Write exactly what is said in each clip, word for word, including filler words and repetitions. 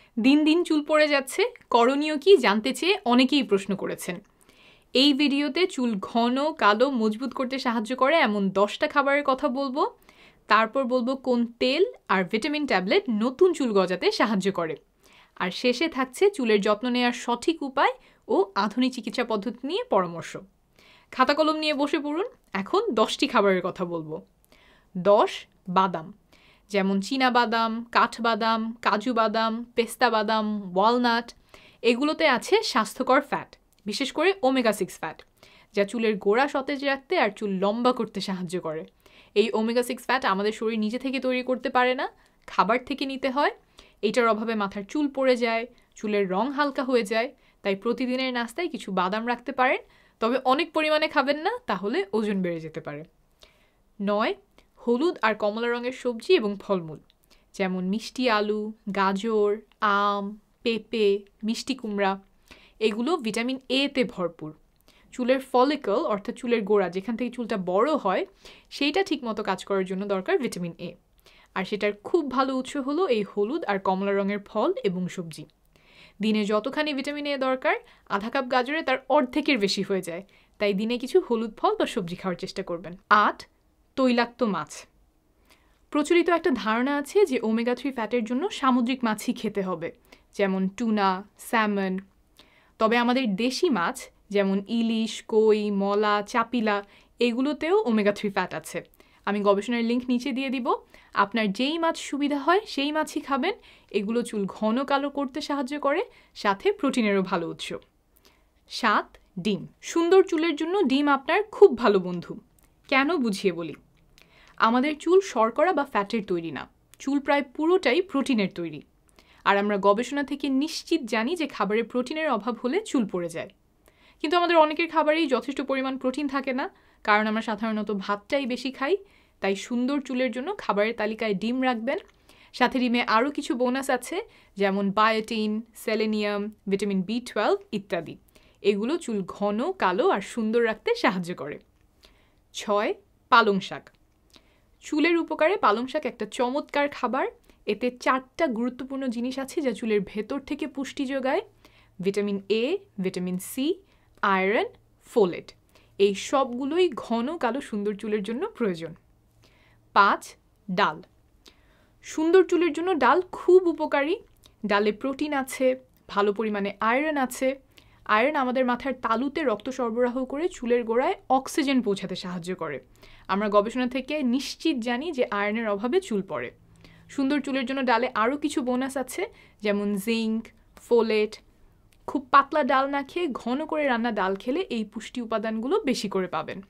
দিন দিন চুল পড়ে যাচ্ছে, করণীয় কি জানতে চেয়ে অনেকেই প্রশ্ন করেছেন। এই ভিডিওতে চুল ঘন, কালো, মজবুত করতে সাহায্য করে এমন দশটা খাবারের কথা বলবো। তারপর বলবো কোন তেল আর ভিটামিন ট্যাবলেট নতুন চুল গজাতে সাহায্য করে। আর শেষে থাকছে চুলের যত্ন নেওয়ার সঠিক উপায় ও আধুনিক চিকিৎসা পদ্ধতি নিয়ে পরামর্শ। খাতা কলম নিয়ে বসে পড়ুন, এখন দশটি খাবারের কথা বলবো। দশ, বাদাম, যেমন চীনা বাদাম, কাঠবাদাম, কাজু বাদাম, পেস্তা বাদাম, ওয়ালনাট। এগুলোতে আছে স্বাস্থ্যকর ফ্যাট, বিশেষ করে ওমেগা সিক্স ফ্যাট, যা চুলের গোড়া সতেজ রাখতে আর চুল লম্বা করতে সাহায্য করে। এই ওমেগা সিক্স ফ্যাট আমাদের শরীর নিজে থেকে তৈরি করতে পারে না, খাবার থেকে নিতে হয়। এইটার অভাবে মাথার চুল পড়ে যায়, চুলের রং হালকা হয়ে যায়। তাই প্রতিদিনের নাস্তায় কিছু বাদাম রাখতে পারেন, তবে অনেক পরিমাণে খাবেন না, তাহলে ওজন বেড়ে যেতে পারে। নয়, হলুদ আর কমলা রঙের সবজি এবং ফলমূল, যেমন মিষ্টি আলু, গাজর, আম, পেঁপে, মিষ্টি কুমড়া। এগুলো ভিটামিন এ তে ভরপুর। চুলের ফলিকল অর্থাৎ চুলের গোড়া, যেখান থেকে চুলটা বড় হয়, সেইটা ঠিকমতো কাজ করার জন্য দরকার ভিটামিন এ। আর সেটার খুব ভালো উৎস হলো এই হলুদ আর কমলা রঙের ফল এবং সবজি। দিনে যতখানি ভিটামিন এ দরকার, আধা কাপ গাজরে তার অর্ধেকের বেশি হয়ে যায়। তাই দিনে কিছু হলুদ ফল বা সবজি খাওয়ার চেষ্টা করবেন। আট, তৈলাক্ত মাছ। প্রচলিত একটা ধারণা আছে যে ওমেগা থ্রি ফ্যাটের জন্য সামুদ্রিক মাছই খেতে হবে, যেমন টুনা, স্যামন। তবে আমাদের দেশি মাছ যেমন ইলিশ, কই, মলা, চাপিলা, এগুলোতেও ওমেগা থ্রি ফ্যাট আছে। আমি গবেষণার লিঙ্ক নিচে দিয়ে দিব। আপনার যেই মাছ সুবিধা হয় সেই মাছই খাবেন। এগুলো চুল ঘন কালো করতে সাহায্য করে, সাথে প্রোটিনেরও ভালো উৎস। সাত, ডিম। সুন্দর চুলের জন্য ডিম আপনার খুব ভালো বন্ধু। কেন বুঝিয়ে বলি। আমাদের চুল শর্করা বা ফ্যাটের তৈরি না, চুল প্রায় পুরোটাই প্রোটিনের তৈরি। আর আমরা গবেষণা থেকে নিশ্চিত জানি যে খাবারে প্রোটিনের অভাব হলে চুল পড়ে যায়। কিন্তু আমাদের অনেকের খাবারেই যথেষ্ট পরিমাণ প্রোটিন থাকে না, কারণ আমরা সাধারণত ভাতটাই বেশি খাই। তাই সুন্দর চুলের জন্য খাবারের তালিকায় ডিম রাখবেন। সাথে ডিমে আরও কিছু বোনাস আছে, যেমন biotin, selenium, vitamin B twelve ইত্যাদি। এগুলো চুল ঘন, কালো আর সুন্দর রাখতে সাহায্য করে। ছয়, পালং শাক। চুলের উপকারে পালং শাক একটা চমৎকার খাবার। এতে চারটা গুরুত্বপূর্ণ জিনিস আছে যা চুলের ভেতর থেকে পুষ্টি যোগায়: vitamin A, vitamin C, iron, folate. এই সবগুলোই ঘন কালো সুন্দর চুলের জন্য প্রয়োজন। পাঁচ, ডাল। সুন্দর চুলের জন্য ডাল খুব উপকারী। ডালে প্রোটিন আছে, ভালো পরিমাণে আয়রন আছে। আয়রন আমাদের মাথার তালুতে রক্ত সরবরাহ করে চুলের গোড়ায় অক্সিজেন পৌঁছাতে সাহায্য করে। আমরা গবেষণা থেকে নিশ্চিত জানি যে আয়রনের অভাবে চুল পড়ে। সুন্দর চুলের জন্য ডালে আরও কিছু বোনাস আছে, যেমন জিঙ্ক, ফোলেট। খুব পাতলা ডাল না খেয়ে ঘন করে রান্না ডাল খেলে এই পুষ্টি উপাদানগুলো বেশি করে পাবেন।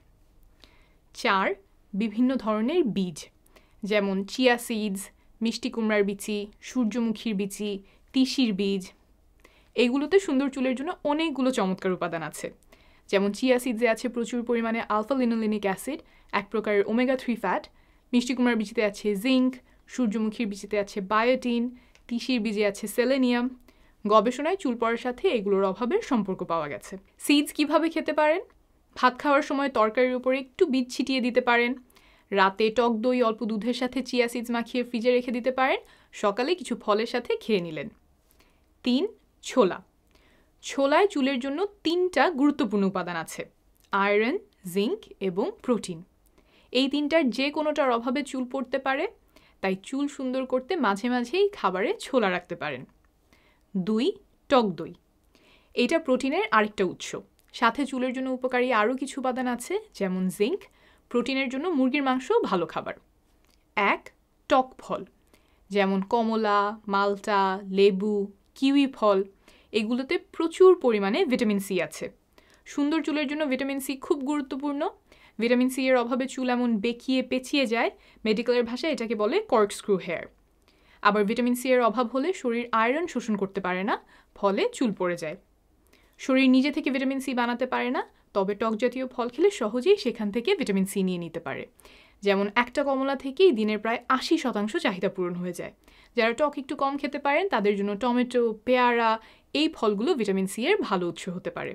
চার, বিভিন্ন ধরনের বীজ, যেমন চিয়া সিডস, মিষ্টি কুমড়ার বিচি, সূর্যমুখীর বিচি, তিসির বীজ। এগুলোতে সুন্দর চুলের জন্য অনেকগুলো চমৎকার উপাদান আছে। যেমন চিয়া সিডসে আছে প্রচুর পরিমাণে আলফা লিনোলেনিক অ্যাসিড, এক প্রকারের ওমেগা থ্রি ফ্যাট। মিষ্টি কুমড়ার বিচিতে আছে জিঙ্ক, সূর্যমুখীর বিচিতে আছে বায়োটিন, তিসির বীজে আছে সেলেনিয়াম। গবেষণায় চুল পড়ার সাথে এগুলোর অভাবের সম্পর্ক পাওয়া গেছে। সিডস কিভাবে খেতে পারেন? ভাত খাওয়ার সময় তরকারির উপরে একটু বীজ ছিটিয়ে দিতে পারেন। রাতে টক দই অল্প দুধের সাথে চিয়া সিডস মাখিয়ে ফ্রিজে রেখে দিতে পারেন। সকালে কিছু ফলের সাথে খেয়ে নিলেন। তিন, ছোলা। ছোলায় চুলের জন্য তিনটা গুরুত্বপূর্ণ উপাদান আছে: আয়রন, জিঙ্ক এবং প্রোটিন। এই তিনটার যে কোনোটার অভাবে চুল পড়তে পারে, তাই চুল সুন্দর করতে মাঝে মাঝেই খাবারে ছোলা রাখতে পারেন। দুই, টক দই। এটা প্রোটিনের আরেকটা উৎস। সাথে চুলের জন্য উপকারী আরও কিছু উপাদান আছে, যেমন জিঙ্ক। প্রোটিনের জন্য মুরগির মাংসও ভালো খাবার। এক, টক ফল, যেমন কমলা, মালটা, লেবু, কিউই ফল। এগুলোতে প্রচুর পরিমাণে ভিটামিন সি আছে। সুন্দর চুলের জন্য ভিটামিন সি খুব গুরুত্বপূর্ণ। ভিটামিন সি এর অভাবে চুল এমন বেঁকিয়ে পেঁচিয়ে যায়, মেডিকেলের ভাষায় এটাকে বলে কর্কস্ক্রু হেয়ার। আবার ভিটামিন সি এর অভাব হলে শরীর আয়রন শোষণ করতে পারে না, ফলে চুল পড়ে যায়। শরীর নিজে থেকে ভিটামিন সি বানাতে পারে না, তবে টক জাতীয় ফল খেলে সহজেই সেখান থেকে ভিটামিন সি নিয়ে নিতে পারে। যেমন একটা কমলা থেকেই দিনের প্রায় আশি শতাংশ চাহিদা পূরণ হয়ে যায়। যারা টক একটু কম খেতে পারেন তাদের জন্য টমেটো, পেয়ারা, এই ফলগুলো ভিটামিন সি এর ভালো উৎস হতে পারে।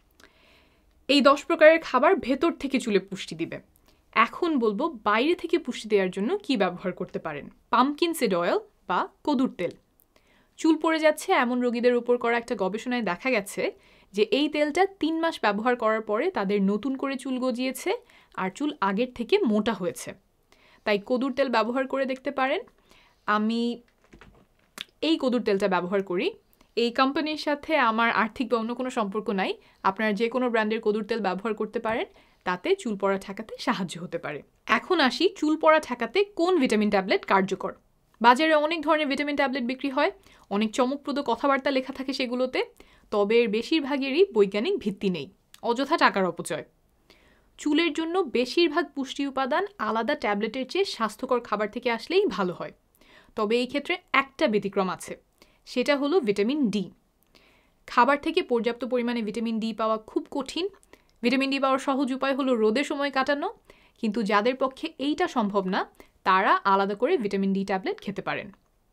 এই দশ প্রকারের খাবার ভেতর থেকে চুলে পুষ্টি দিবে। এখন বলবো বাইরে থেকে পুষ্টি দেওয়ার জন্য কি ব্যবহার করতে পারেন। পামকিন সিড অয়েল বা কদুর তেল। চুল পড়ে যাচ্ছে এমন রোগীদের উপর করা একটা গবেষণায় দেখা গেছে যে এই তেলটা তিন মাস ব্যবহার করার পরে তাদের নতুন করে চুল গজিয়েছে আর চুল আগের থেকে মোটা হয়েছে। তাই কদুর তেল ব্যবহার করে দেখতে পারেন। আমি এই কদুর তেলটা ব্যবহার করি। এই কোম্পানির সাথে আমার আর্থিক বা অন্য কোনো সম্পর্ক নাই। আপনারা যে কোনো ব্র্যান্ডের কদুর তেল ব্যবহার করতে পারেন, তাতে চুল পড়া ঠেকাতে সাহায্য হতে পারে। এখন আসি চুল পড়া ঠেকাতে কোন ভিটামিন ট্যাবলেট কার্যকর। বাজারে অনেক ধরনের ভিটামিন ট্যাবলেট বিক্রি হয়, অনেক চমকপ্রদ কথাবার্তা লেখা থাকে সেগুলোতে, তবে এর বেশিরভাগেরই বৈজ্ঞানিক ভিত্তি নেই, অযথা টাকার অপচয়। চুলের জন্য বেশিরভাগ পুষ্টি উপাদান আলাদা ট্যাবলেটের চেয়ে স্বাস্থ্যকর খাবার থেকে আসলেই ভালো হয়। তবে এই ক্ষেত্রে একটা ব্যতিক্রম আছে, সেটা হলো ভিটামিন ডি। খাবার থেকে পর্যাপ্ত পরিমাণে ভিটামিন ডি পাওয়া খুব কঠিন। ভিটামিন ডি পাওয়ার সহজ উপায় হলো রোদে সময় কাটানো, কিন্তু যাদের পক্ষে এইটা সম্ভব না তারা আলাদা করে ভিটামিন ডি ট্যাবলেট খেতে পারেন।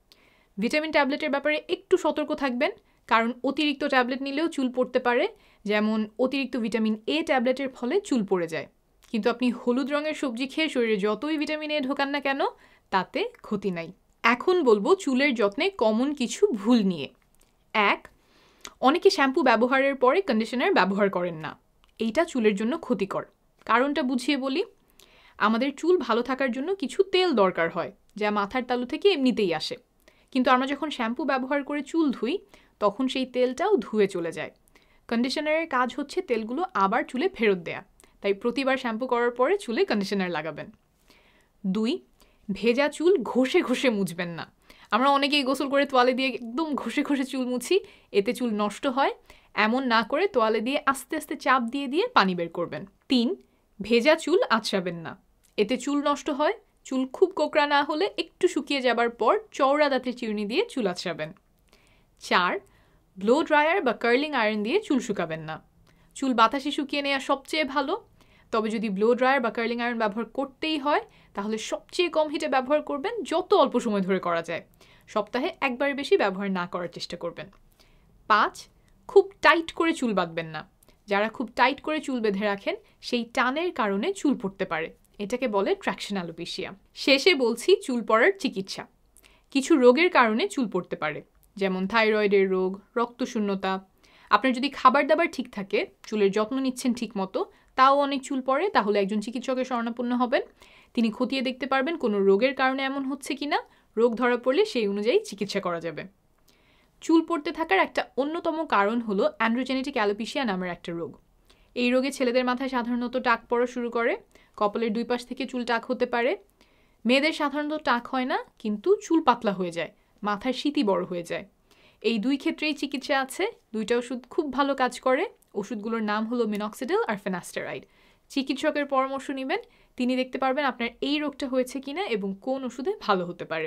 ভিটামিন ট্যাবলেটের ব্যাপারে একটু সতর্ক থাকবেন, কারণ অতিরিক্ত ট্যাবলেট নিলেও চুল পড়তে পারে। যেমন অতিরিক্ত ভিটামিন এ ট্যাবলেটের ফলে চুল পড়ে যায়, কিন্তু আপনি হলুদ রঙের সবজি খেয়ে শরীরে যতই ভিটামিন এ ঢোকান না কেন তাতে ক্ষতি নাই। এখন বলবো চুলের যত্নে কমন কিছু ভুল নিয়ে। এক, অনেকে শ্যাম্পু ব্যবহারের পরে কন্ডিশনার ব্যবহার করেন না। এইটা চুলের জন্য ক্ষতিকর। কারণটা বুঝিয়ে বলি। আমাদের চুল ভালো থাকার জন্য কিছু তেল দরকার হয়, যা মাথার তালু থেকে এমনিতেই আসে, কিন্তু আমরা যখন শ্যাম্পু ব্যবহার করে চুল ধুই তখন সেই তেলটাও ধুয়ে চলে যায়। কন্ডিশনারের কাজ হচ্ছে তেলগুলো আবার চুলে ফেরত দেয়া, তাই প্রতিবার শ্যাম্পু করার পরে চুলে কন্ডিশনার লাগাবেন। দুই, ভেজা চুল ঘষে ঘষে মুছবেন না। আমরা অনেকেই গোসল করে তোয়ালে দিয়ে একদম ঘষে ঘষে চুল মুছি, এতে চুল নষ্ট হয়। এমন না করে তোয়ালে দিয়ে আস্তে আস্তে চাপ দিয়ে দিয়ে পানি বের করবেন। তিন, ভেজা চুল আঁচড়াবেন না, এতে চুল নষ্ট হয়। চুল খুব কোকড়া না হলে একটু শুকিয়ে যাবার পর চওড়া দাঁতের চিরুনি দিয়ে চুল আঁচড়াবেন। চার, ব্লো ড্রায়ার বা কার্লিং আয়রন দিয়ে চুল শুকাবেন না। চুল বাতাসে শুকিয়ে নেওয়া সবচেয়ে ভালো, তবে যদি ব্লো ড্রায়ার বা কার্লিং আয়রন ব্যবহার করতেই হয় তাহলে সবচেয়ে কম হিটে ব্যবহার করবেন, যত অল্প সময় ধরে করা যায়। সপ্তাহে একবার বেশি ব্যবহার না করার চেষ্টা করবেন। পাঁচ, খুব টাইট করে চুল বাঁধবেন না। যারা খুব টাইট করে চুল বেঁধে রাখেন সেই টানের কারণে চুল পড়তে পারে, এটাকে বলে ট্র্যাকশন অ্যালোপেশিয়া। শেষে বলছি চুল পড়ার চিকিৎসা। কিছু রোগের কারণে চুল পড়তে পারে, যেমন থাইরয়েডের রোগ, রক্তশূন্যতা। আপনার যদি খাবার দাবার ঠিক থাকে, চুলের যত্ন নিচ্ছেন ঠিক মতো, তাও অনেক চুল পড়ে, তাহলে একজন চিকিৎসকের শরণাপন্ন হবেন। তিনি খতিয়ে দেখতে পারবেন কোনো রোগের কারণে এমন হচ্ছে কিনা। রোগ ধরা পড়লে সেই অনুযায়ী চিকিৎসা করা যাবে। চুল পড়তে থাকার একটা অন্যতম কারণ হলো অ্যান্ড্রোজেনেটিক অ্যালোপেশিয়া নামের একটা রোগ। এই রোগে ছেলেদের মাথায় সাধারণত টাক পড়া শুরু করে, কপালের দুই পাশ থেকে চুল টাক হতে পারে। মেয়েদের সাধারণত টাক হয় না, কিন্তু চুল পাতলা হয়ে যায়, মাথার শীতি বড় হয়ে যায়। এই দুই ক্ষেত্রেই চিকিৎসা আছে। দুইটা ওষুধ খুব ভালো কাজ করে। ওষুধগুলোর নাম হলো মিনক্সিডিল আর ফিনাস্টেরাইড। চিকিৎসকের পরামর্শ নেবেন, তিনি দেখতে পারবেন আপনার এই রোগটা হয়েছে কিনা এবং কোন ওষুধে ভালো হতে পারে।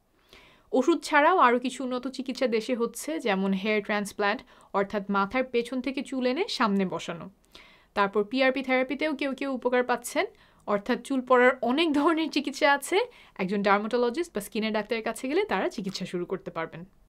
ওষুধ ছাড়াও আরও কিছু উন্নত চিকিৎসা দেশে হচ্ছে, যেমন হেয়ার ট্রান্সপ্ল্যান্ট, অর্থাৎ মাথার পেছন থেকে চুল এনে সামনে বসানো। তারপর পিআরপি থেরাপিতেও কেউ কেউ উপকার পাচ্ছেন, অর্থাৎ চুল পড়ার অনেক ধরনের চিকিৎসা আছে। একজন ডার্মাটোলজিস্ট বা স্কিনের ডাক্তারের কাছে গেলে তারা চিকিৎসা শুরু করতে পারবেন।